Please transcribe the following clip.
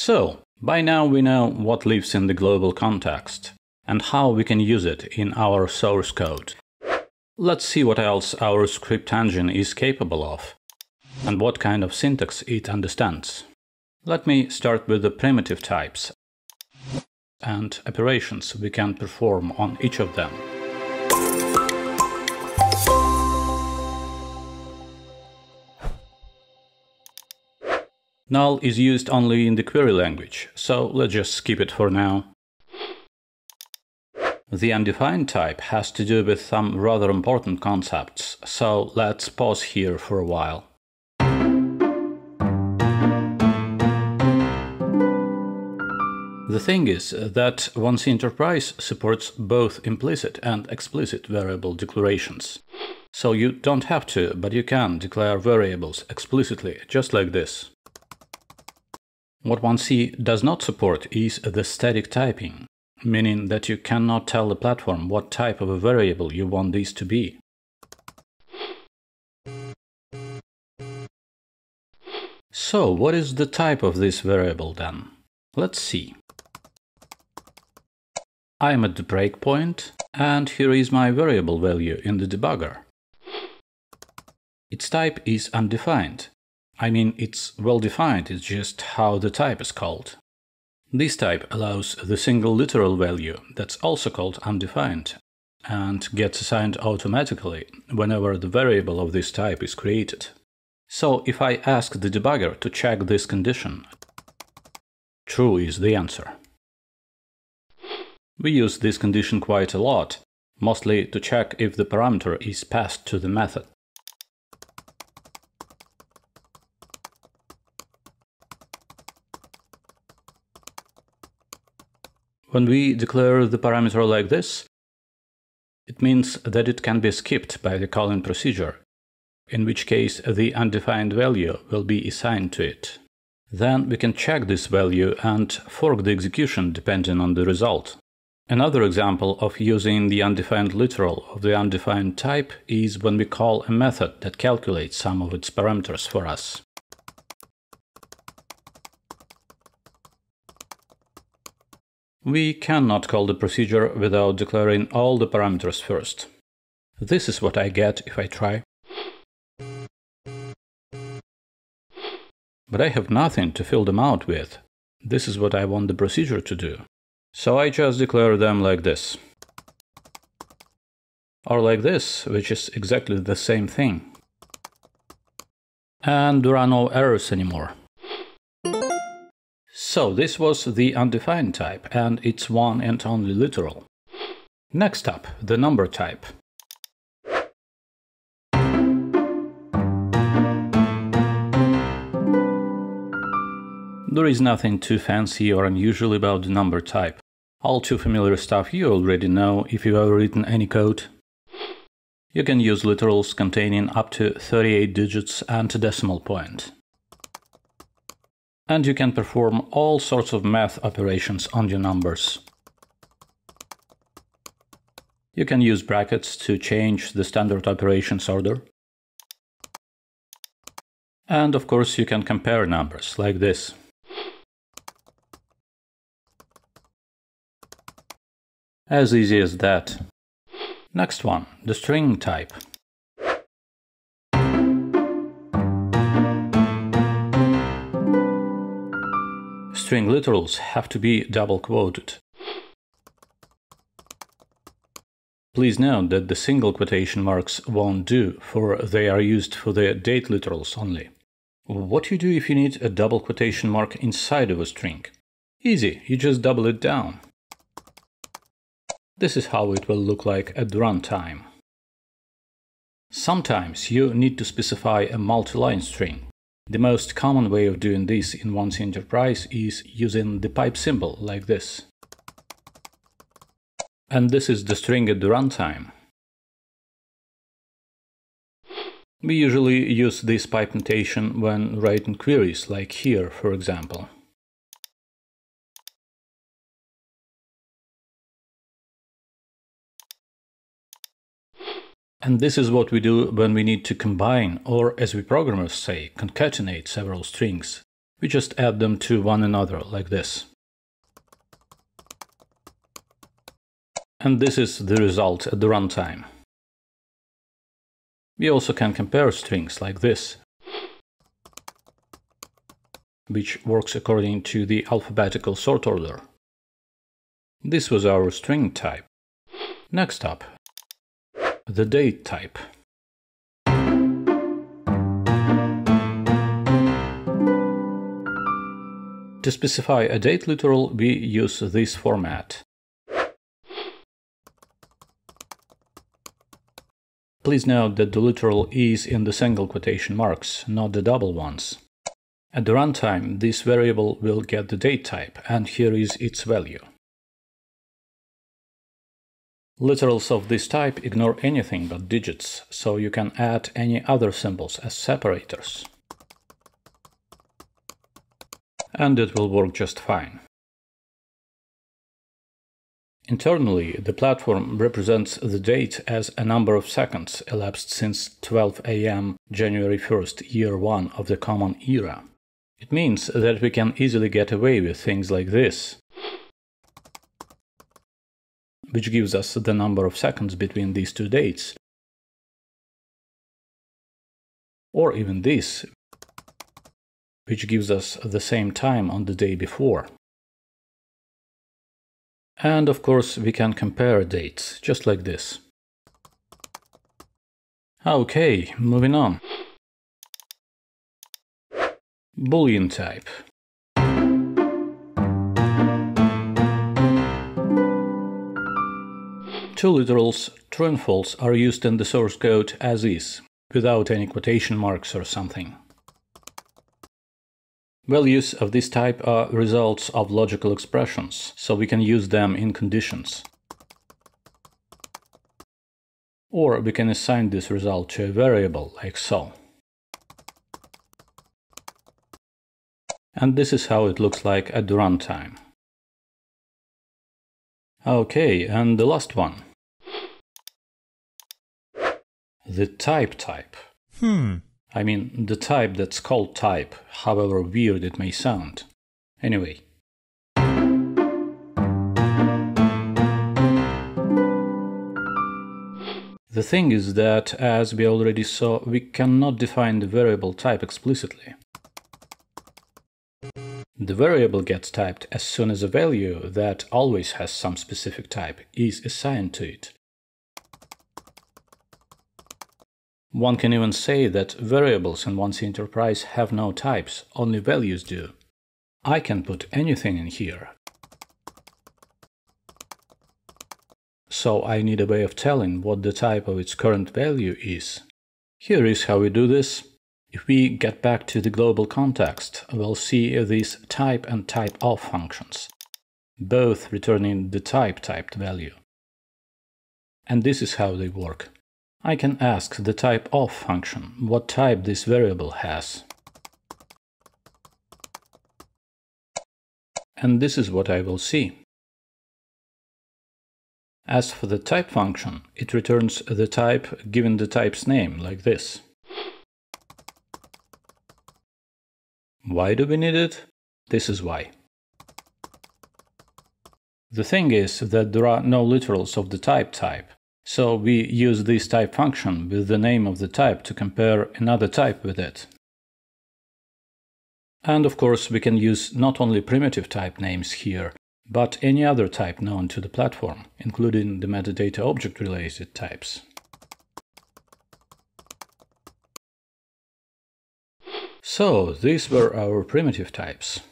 So, by now we know what lives in the global context and how we can use it in our source code. Let's see what else our script engine is capable of and what kind of syntax it understands. Let me start with the primitive types and operations we can perform on each of them. Null is used only in the query language, so let's just skip it for now. The undefined type has to do with some rather important concepts, so let's pause here for a while. The thing is that once Enterprise supports both implicit and explicit variable declarations. So you don't have to, but you can declare variables explicitly, just like this. What 1C does not support is the static typing, meaning that you cannot tell the platform what type of a variable you want these to be. So, what is the type of this variable then? Let's see. I'm at the breakpoint, and here is my variable value in the debugger. Its type is undefined. I mean, it's well defined, it's just how the type is called. This type allows the single literal value that's also called undefined and gets assigned automatically whenever the variable of this type is created. So if I ask the debugger to check this condition, true is the answer. We use this condition quite a lot, mostly to check if the parameter is passed to the method. When we declare the parameter like this, it means that it can be skipped by the calling procedure, in which case the undefined value will be assigned to it. Then we can check this value and fork the execution depending on the result. Another example of using the undefined literal of the undefined type is when we call a method that calculates some of its parameters for us. We cannot call the procedure without declaring all the parameters first. This is what I get if I try. But I have nothing to fill them out with. This is what I want the procedure to do. So I just declare them like this. Or like this, which is exactly the same thing. And there are no errors anymore. So this was the undefined type, and it's one and only literal. Next up, the number type. There is nothing too fancy or unusual about the number type. All too familiar stuff you already know if you've ever written any code. You can use literals containing up to 38 digits and a decimal point. And you can perform all sorts of math operations on your numbers. You can use brackets to change the standard operations order. And of course you can compare numbers, like this. As easy as that. Next one, the string type. String literals have to be double quoted. Please note that the single quotation marks won't do, for they are used for the date literals only. What do you do if you need a double quotation mark inside of a string? Easy, you just double it down. This is how it will look like at the runtime. Sometimes you need to specify a multi-line string. The most common way of doing this in 1C Enterprise is using the pipe symbol like this. And this is the string at the runtime. We usually use this pipe notation when writing queries, like here, for example. And this is what we do when we need to combine, or as we programmers say, concatenate several strings. We just add them to one another like this. And this is the result at the runtime. We also can compare strings like this, which works according to the alphabetical sort order. This was our string type. Next up, the date type. To specify a date literal, we use this format. Please note that the literal is in the single quotation marks, not the double ones. At the runtime, this variable will get the date type, and here is its value. Literals of this type ignore anything but digits, so you can add any other symbols as separators. And it will work just fine. Internally, the platform represents the date as a number of seconds elapsed since 12 AM January 1st, year 1 of the Common Era. It means that we can easily get away with things like this, which gives us the number of seconds between these two dates, or even this, which gives us the same time on the day before. And of course, we can compare dates, just like this. Okay, moving on. Boolean type. Two literals, true and false, are used in the source code as is, without any quotation marks or something. Values of this type are results of logical expressions, so we can use them in conditions. Or we can assign this result to a variable, like so. And this is how it looks like at the runtime. Okay, and the last one. The type. I mean, the type that's called type, however weird it may sound. Anyway. The thing is that, as we already saw, we cannot define the variable type explicitly. The variable gets typed as soon as a value that always has some specific type is assigned to it. One can even say that variables in one's enterprise have no types, only values do. I can put anything in here. So I need a way of telling what the type of its current value is. Here is how we do this. If we get back to the global context, we'll see these type and typeOf functions, both returning the typed value. And this is how they work. I can ask the typeOf function what type this variable has. And this is what I will see. As for the type function, it returns the type given the type's name, like this. Why do we need it? This is why. The thing is that there are no literals of the type, so we use this type function with the name of the type to compare another type with it. And of course, we can use not only primitive type names here, but any other type known to the platform, including the metadata object-related types. So, these were our primitive types.